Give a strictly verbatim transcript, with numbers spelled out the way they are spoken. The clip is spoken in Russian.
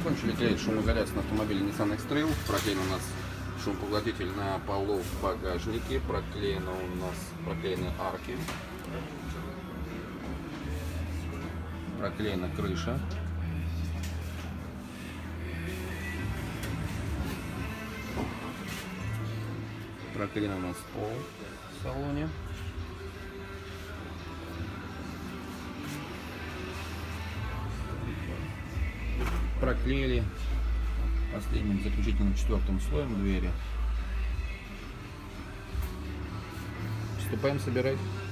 закончили клеить шумоизоляцию на автомобиле Nissan X-Trail. Проклеен у нас шумопоглотитель на полу в багажнике. Проклеены у нас проклеены арки. Проклеена крыша. Проклеен у нас пол в салоне. Проклеили последним заключительным четвертым слоем двери. Приступаем собирать.